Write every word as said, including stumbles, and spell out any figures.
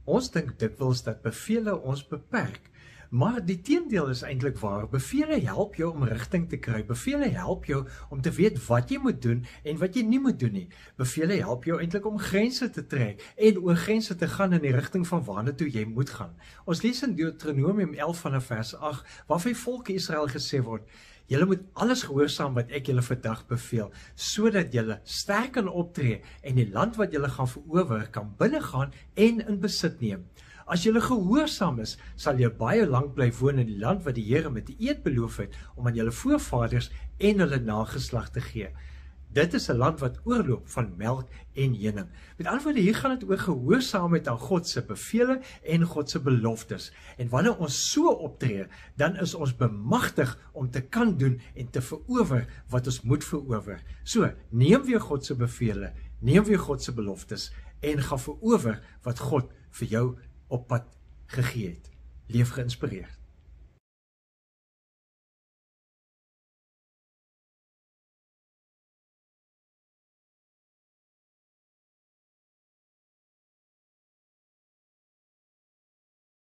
Ons dink dikwels dat bevele ons beperk, maar die teendeel is eintlik waar. Bevele help jou om rigting te kry. Bevele help jou om te weet wat jy moet doen en wat jy nie moet doen nie. Bevele help jou eintlik om grense te trek en oor grense te gaan in die rigting van waarna toe jy moet gaan. Ons lees in Deuteronomium elf vanaf vers agt, waar vir die volk Israel gesê word: julle moet alles gehoorsaam wat ek julle vandag beveel, sodat julle sterk kan optree en die land wat julle gaan verower kan binnegaan en in besit neem. As julle gehoorsaam is, sal jy baie lank bly woon in die land wat die Here met die eed beloof het om aan julle voorvaders en hulle nageslag te gee. Dit is 'n land wat oorloop van melk en honing. Met ander woorde, hier gaan dit oor gehoorsaamheid aan God se bevele en God se beloftes. En wanneer ons so optree, dan is ons bemagtig om te kan doen en te verower wat ons moet verower. So, neem weer God se bevele, neem weer God se beloftes en gaan verower wat God vir jou op pad gegee het. Leef geïnspireerd.